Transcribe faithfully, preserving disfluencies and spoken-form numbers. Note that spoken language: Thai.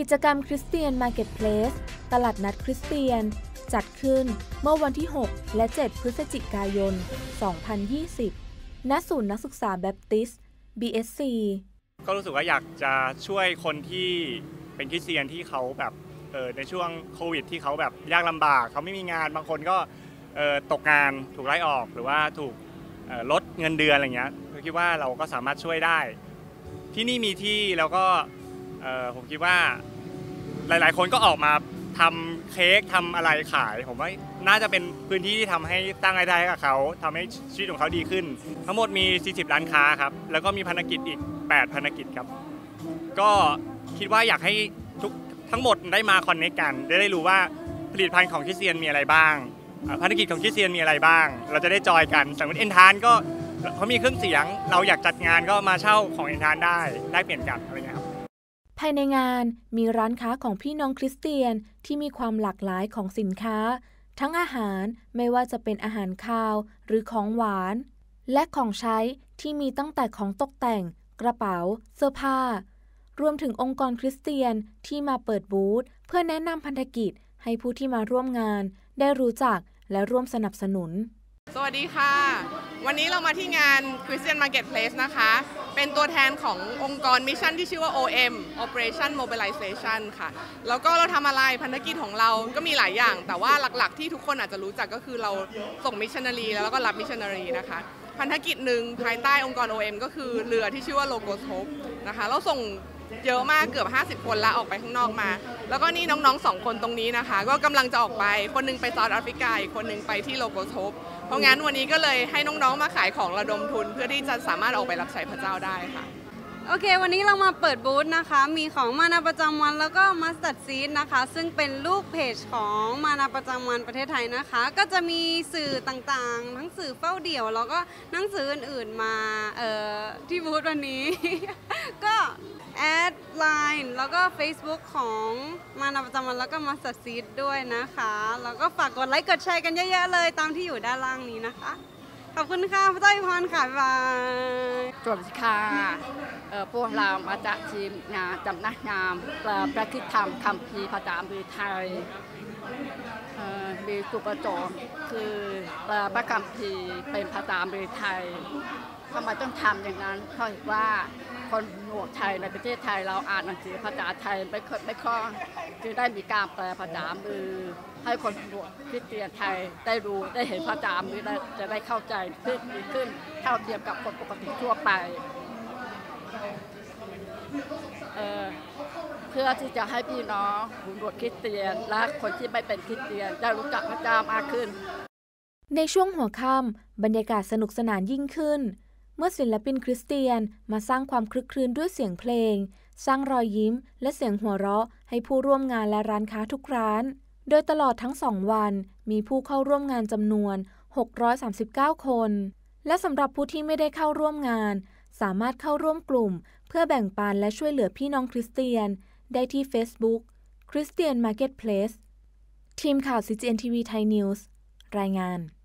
จกรรมคริสเตียนมาร์เก็ตเพลสตลาดนัดคริสเตียนจัดขึ้นเมื่อวันที่หกและเจ็ดพฤศจิกายนสองพันยี่สิบณศูนย์นักศึกษาแบปติสต์ บี เอส ซีก็รู้สึกว่าอยากจะช่วยคนที่เป็นคริสเตียนที่เขาแบบเออในช่วงโควิดที่เขาแบบยากลำบากเขาไม่มีงานบางคนก็เออตกงานถูกไล่ออกหรือว่าถูกลดเงินเดือนอะไรเงี้ยผมคิดว่าเราก็สามารถช่วยได้ที่นี่มีที่แล้วก็ผมคิดว่าหลายๆคนก็ออกมาทำเค้กทำอะไรขายผมว่าน่าจะเป็นพื้นที่ที่ทำให้สร้างรายได้ให้กับเขาทำให้ชีวิตของเขาดีขึ้นทั้งหมดมีสี่สิบร้านค้าครับแล้วก็มีภารกิจอีกแปดภารกิจครับก็คิดว่าอยากให้ทุกทั้งหมดได้มาคอนเนคกันได้ได้รู้ว่าผลิตภัณฑ์ของคริสเตียนมีอะไรบ้างภารกิจของคริสเตียนมีอะไรบ้างเราจะได้จอยกันสมมติเอ็นทานก็เขามีเครื่องเสียงเราอยากจัดงานก็มาเช่าของเอ็นทานได้ได้เปลี่ยนกันอะไรเงี้ยครับภายในงานมีร้านค้าของพี่น้องคริสเตียนที่มีความหลากหลายของสินค้าทั้งอาหารไม่ว่าจะเป็นอาหารคาวหรือของหวานและของใช้ที่มีตั้งแต่ของตกแต่งกระเป๋าเสื้อผ้ารวมถึงองค์กรคริสเตียนที่มาเปิดบูธเพื่อแนะนำพันธกิจให้ผู้ที่มาร่วมงานได้รู้จักและร่วมสนับสนุนสวัสดีค่ะวันนี้เรามาที่งาน Christian Marketplace นะคะเป็นตัวแทนขององค์กรมิชชั่นที่ชื่อว่า โอ เอ็ม Operation Mobilization ค่ะแล้วก็เราทำอะไรพันธกิจของเราก็มีหลายอย่างแต่ว่าหลักๆที่ทุกคนอาจจะรู้จักก็คือเราส่งมิชชันนารีแล้วก็รับมิชชันนารีนะคะพันธกิจหนึ่งภายใต้องค์กร โอ เอ็ม ก็คือเรือที่ชื่อว่า Logos Hope นะคะเราส่งเยอะมากเกือบห้าสิบคนแล้วออกไปข้างนอกมาแล้วก็นี่น้องๆสองคนตรงนี้นะคะก็กำลังจะออกไปคนนึงไปเซาท์แอฟริกาอีกคนนึงไปที่โลโกโซปเพราะงั้นวันนี้ก็เลยให้น้องๆมาขายของระดมทุนเพื่อที่จะสามารถออกไปรับใช้พระเจ้าได้ค่ะโอเควันนี้เรามาเปิดบูธนะคะมีของมานาประจำวันแล้วก็มัสตัดซีดนะคะซึ่งเป็นลูกเพจของมานาประจำวันประเทศไทยนะคะก็จะมีสื่อต่างๆทั้งสื่อเฝ้าเดี่ยวแล้วก็หนังสืออื่นๆมาเอ่อที่บูธวันนี้ ก็แอดไลน์แล้วก็ Facebook ของมานาประจำวันแล้วก็มัสตัดซีดด้วยนะคะแล้วก็ฝากกดไลค์กดแชร์กันเยอะๆเลยตามที่อยู่ด้านล่างนี้นะคะขอบคุณค่ะพระเจ้าอวยพรค่ะบ๊ายบายสวัสดีค่ะพวกเรามาจากทีมงานจำนักงานพระคิดธรรมคัมภีร์ภาษาอังกฤษไทยมีจุดประสงค์คือพระคัมภีร์เป็นภาษาอังกฤษไทยทำไมต้องทำอย่างนั้นเพราะว่าคนหนวกไทยในประเทศไทยเราอ่านหนังสือภาษาไทยไม่ค่อยไม่คล่องจึงได้มีการแปลภาษามือให้คนหนวกคริสเตียนไทยได้รู้ได้เห็นภาษามือจะได้เข้าใจขึ้นดีขึ้นเท่าเทียมกับคนปกติทั่วไปเ, เพื่อที่จะให้พี่น้องหนวกคริสเตียนและคนที่ไม่เป็นคริสเตียนได้รู้จักพระเจ้ามากขึ้นในช่วงหัวค่ำบรรยากาศสนุกสนานยิ่งขึ้นเมื่อศิลปินคริสเตียนมาสร้างความคลึกครื้นด้วยเสียงเพลงสร้างรอยยิ้มและเสียงหัวเราะให้ผู้ร่วมงานและร้านค้าทุกร้านโดยตลอดทั้งสองวันมีผู้เข้าร่วมงานจำนวนหกร้อยสามสิบเก้าคนและสำหรับผู้ที่ไม่ได้เข้าร่วมงานสามารถเข้าร่วมกลุ่มเพื่อแบ่งปันและช่วยเหลือพี่น้องคริสเตียนได้ที่ Facebook Christian Marketplace ทีมข่าว ซี จี เอ็น ที วี ไทย News รายงาน